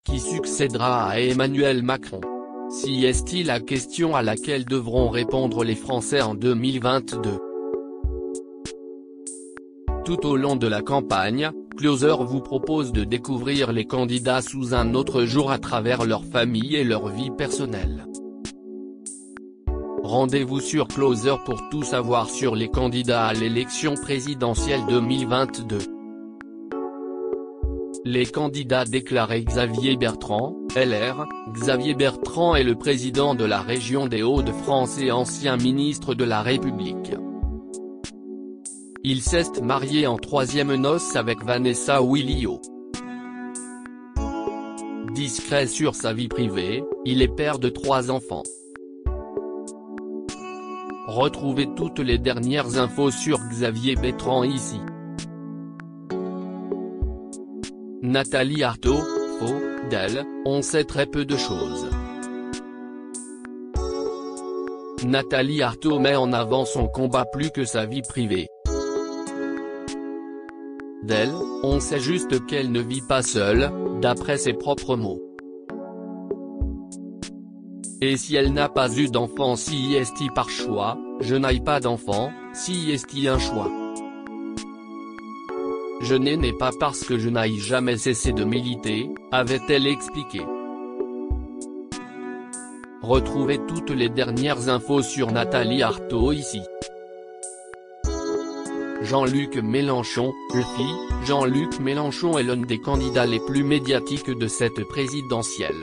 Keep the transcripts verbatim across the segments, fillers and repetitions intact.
qui succédera à Emmanuel Macron? Si est-il la question à laquelle devront répondre les Français en deux mille vingt-deux. Tout au long de la campagne, Closer vous propose de découvrir les candidats sous un autre jour à travers leur famille et leur vie personnelle. Rendez-vous sur Closer pour tout savoir sur les candidats à l'élection présidentielle deux mille vingt-deux. Les candidats déclarés: Xavier Bertrand, L R. Xavier Bertrand est le président de la région des Hauts-de-France et ancien ministre de la République. Il s'est marié en troisième noces avec Vanessa Willio. Discret sur sa vie privée, il est père de trois enfants. Retrouvez toutes les dernières infos sur Xavier Bertrand ici. Nathalie Arthaud, faux, d'elle, on sait très peu de choses. Nathalie Arthaud met en avant son combat plus que sa vie privée. D'elle, on sait juste qu'elle ne vit pas seule, d'après ses propres mots. Et si elle n'a pas eu d'enfant, si est-il par choix, je n'aille pas d'enfant, si est-il un choix. Je n'ai né pas parce que je n'aille jamais cessé de militer, avait-elle expliqué. Retrouvez toutes les dernières infos sur Nathalie Arthaud ici. Jean-Luc Mélenchon, le fils, Jean-Luc Mélenchon est l'un des candidats les plus médiatiques de cette présidentielle.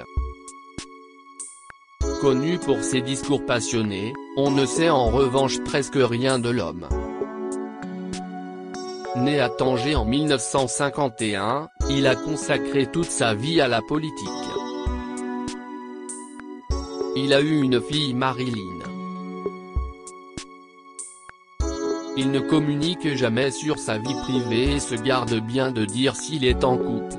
Connu pour ses discours passionnés, on ne sait en revanche presque rien de l'homme. Né à Tanger en mille neuf cent cinquante et un, il a consacré toute sa vie à la politique. Il a eu une fille, Marilyn. Il ne communique jamais sur sa vie privée et se garde bien de dire s'il est en couple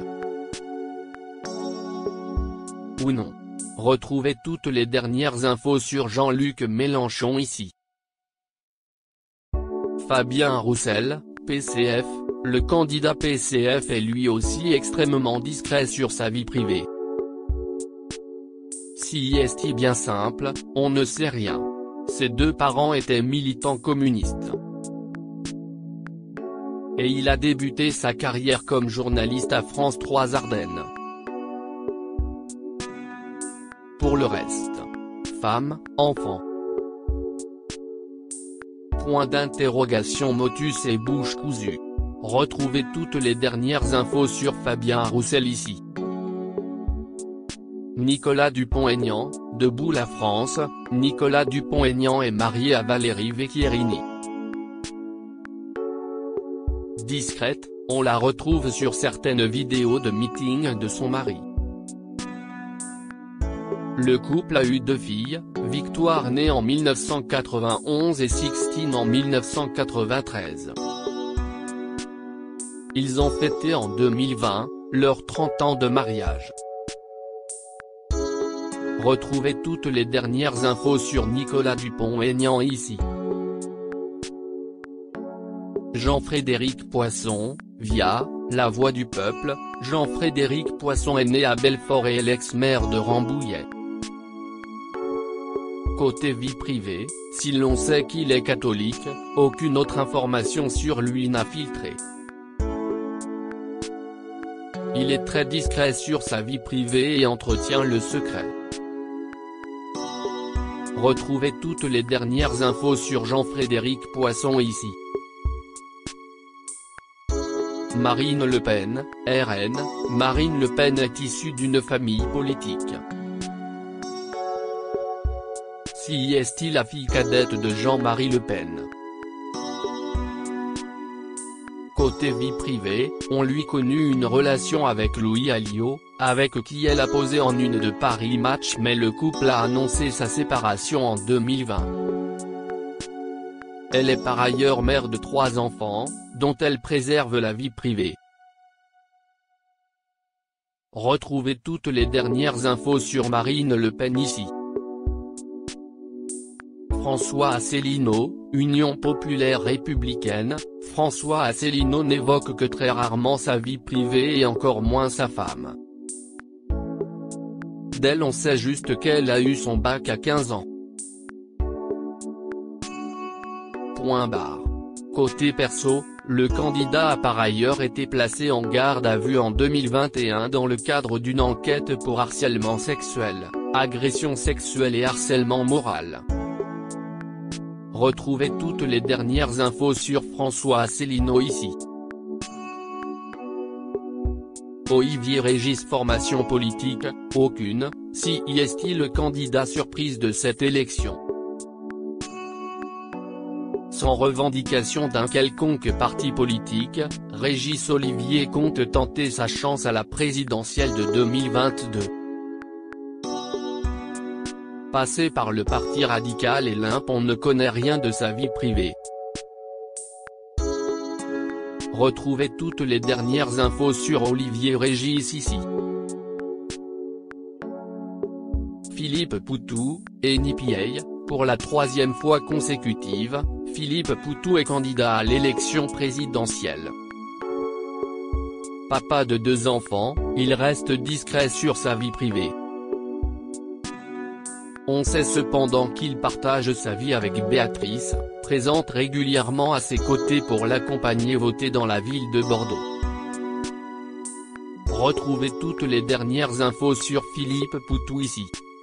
ou non. Retrouvez toutes les dernières infos sur Jean-Luc Mélenchon ici. Fabien Roussel, P C F, le candidat P C F est lui aussi extrêmement discret sur sa vie privée. Si est-il bien simple, on ne sait rien. Ses deux parents étaient militants communistes. Et il a débuté sa carrière comme journaliste à France trois Ardennes. Pour le reste, femme, enfant. Point d'interrogation, motus et bouche cousue. Retrouvez toutes les dernières infos sur Fabien Roussel ici. Nicolas Dupont-Aignan, Debout la France, Nicolas Dupont-Aignan est marié à Valérie Vecchierini. Discrète, on la retrouve sur certaines vidéos de meeting de son mari. Le couple a eu deux filles, Victoire née en mille neuf cent quatre-vingt-onze et Sixtine en mille neuf cent quatre-vingt-treize. Ils ont fêté en deux mille vingt, leurs trente ans de mariage. Retrouvez toutes les dernières infos sur Nicolas Dupont-Aignan ici. Jean-Frédéric Poisson, via La Voix du Peuple, Jean-Frédéric Poisson est né à Belfort et est l'ex-maire de Rambouillet. Côté vie privée, si l'on sait qu'il est catholique, aucune autre information sur lui n'a filtré. Il est très discret sur sa vie privée et entretient le secret. Retrouvez toutes les dernières infos sur Jean-Frédéric Poisson ici. Marine Le Pen, R N, Marine Le Pen est issue d'une famille politique. Si est-il la fille cadette de Jean-Marie Le Pen. Côté vie privée, on lui connut une relation avec Louis Alliot, avec qui elle a posé en une de Paris Match, mais le couple a annoncé sa séparation en deux mille vingt. Elle est par ailleurs mère de trois enfants, dont elle préserve la vie privée. Retrouvez toutes les dernières infos sur Marine Le Pen ici. François Asselineau, Union populaire républicaine, François Asselineau n'évoque que très rarement sa vie privée et encore moins sa femme. d'elle on sait juste qu'elle a eu son bac à quinze ans. Point barre. Côté perso, le candidat a par ailleurs été placé en garde à vue en deux mille vingt et un dans le cadre d'une enquête pour harcèlement sexuel, agression sexuelle et harcèlement moral. Retrouvez toutes les dernières infos sur François Asselineau ici. Olivier Régis formation politique, aucune, si y est-il le candidat surprise de cette élection. Sans revendication d'un quelconque parti politique, Régis Olivier compte tenter sa chance à la présidentielle de deux mille vingt-deux. Passé par le parti radical et l'I M P, on ne connaît rien de sa vie privée. Retrouvez toutes les dernières infos sur Olivier Régis ici. Philippe Poutou, N I P A, pour la troisième fois consécutive, Philippe Poutou est candidat à l'élection présidentielle. Papa de deux enfants, il reste discret sur sa vie privée. On sait cependant qu'il partage sa vie avec Béatrice, présente régulièrement à ses côtés pour l'accompagner voter dans la ville de Bordeaux. Retrouvez toutes les dernières infos sur Philippe Poutou ici.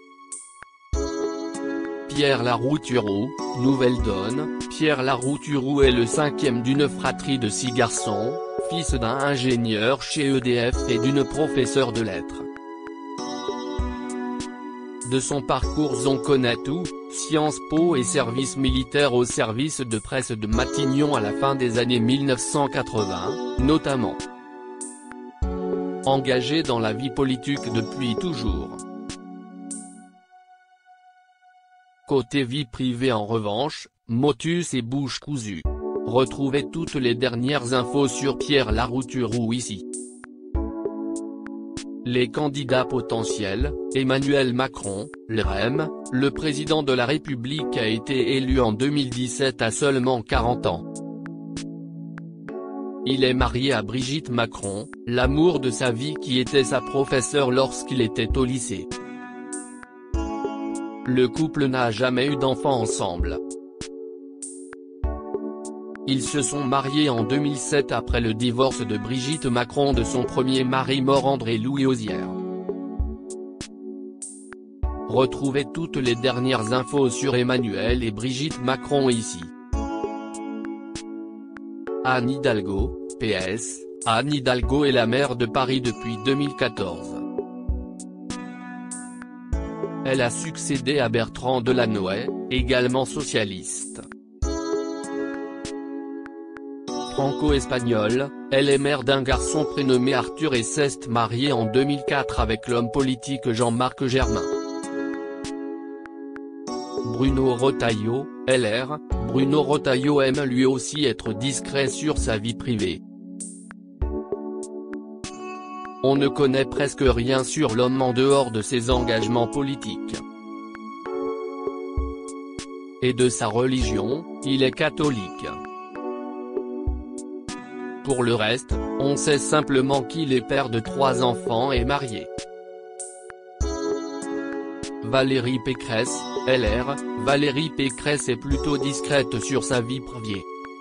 Pierre Larouturou, Nouvelle Donne. Pierre Larouturou est le cinquième d'une fratrie de six garçons, fils d'un ingénieur chez E D F et d'une professeure de lettres. De son parcours on connaît tout, Sciences Po et service militaire au service de presse de Matignon à la fin des années mille neuf cent quatre-vingts, notamment. Engagé dans la vie politique depuis toujours. Côté vie privée en revanche, motus et bouche cousue. Retrouvez toutes les dernières infos sur Pierre Larouturou ici. Les candidats potentiels, Emmanuel Macron, L R E M, le président de la République a été élu en deux mille dix-sept à seulement quarante ans. Il est marié à Brigitte Macron, l'amour de sa vie qui était sa professeure lorsqu'il était au lycée. Le couple n'a jamais eu d'enfant ensemble. Ils se sont mariés en deux mille sept après le divorce de Brigitte Macron de son premier mari mort André-Louis Ozière. Retrouvez toutes les dernières infos sur Emmanuel et Brigitte Macron ici. Anne Hidalgo, P S, Anne Hidalgo est la maire de Paris depuis deux mille quatorze. Elle a succédé à Bertrand Delanoë, également socialiste. Franco-espagnole, elle est mère d'un garçon prénommé Arthur et s'est mariée en deux mille quatre avec l'homme politique Jean-Marc Germain. Bruno Retailleau, L R, Bruno Retailleau aime lui aussi être discret sur sa vie privée. On ne connaît presque rien sur l'homme en dehors de ses engagements politiques. Et de sa religion, il est catholique. Pour le reste, on sait simplement qu'il est père de trois enfants et marié. Valérie Pécresse, L R, Valérie Pécresse est plutôt discrète sur sa vie privée.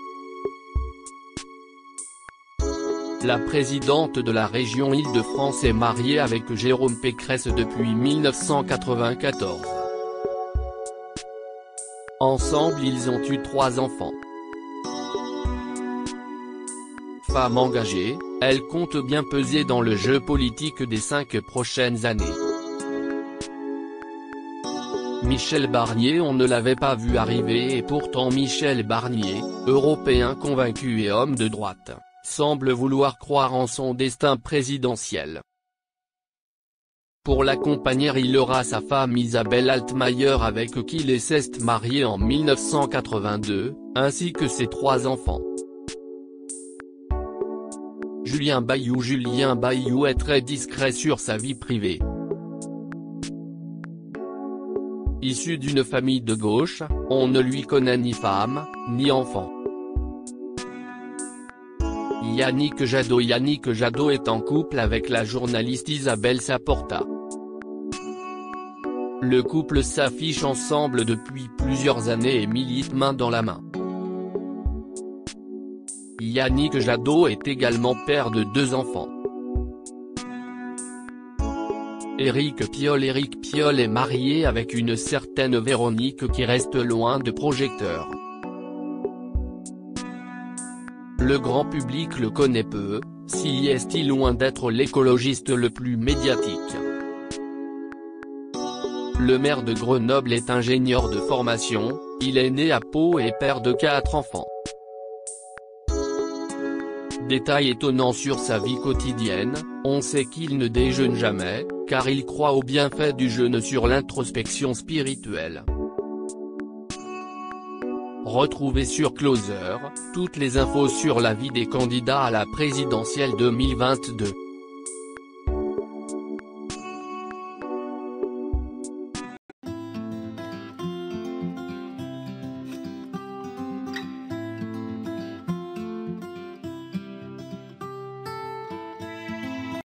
La présidente de la région Île-de-France est mariée avec Jérôme Pécresse depuis mille neuf cent quatre-vingt-quatorze. Ensemble ils ont eu trois enfants. Femme engagée, elle compte bien peser dans le jeu politique des cinq prochaines années. Michel Barnier, on ne l'avait pas vu arriver et pourtant Michel Barnier, européen convaincu et homme de droite, semble vouloir croire en son destin présidentiel. Pour l'accompagner il aura sa femme Isabelle Altmaier avec qui il s'est marié en mille neuf cent quatre-vingt-deux, ainsi que ses trois enfants. Julien Bayou Julien Bayou est très discret sur sa vie privée. Issu d'une famille de gauche, on ne lui connaît ni femme, ni enfant. Yannick Jadot Yannick Jadot est en couple avec la journaliste Isabelle Saporta. Le couple s'affiche ensemble depuis plusieurs années et milite main dans la main. Yannick Jadot est également père de deux enfants. Éric Piolle Éric Piolle est marié avec une certaine Véronique qui reste loin de projecteurs. Le grand public le connaît peu, si est-il loin d'être l'écologiste le plus médiatique. Le maire de Grenoble est ingénieur de formation, il est né à Pau et père de quatre enfants. Détail étonnant sur sa vie quotidienne, on sait qu'il ne déjeune jamais, car il croit au bienfait du jeûne sur l'introspection spirituelle. Retrouvez sur Closer, toutes les infos sur la vie des candidats à la présidentielle deux mille vingt-deux.